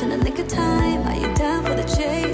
in the nick of time. Are you down for the chase?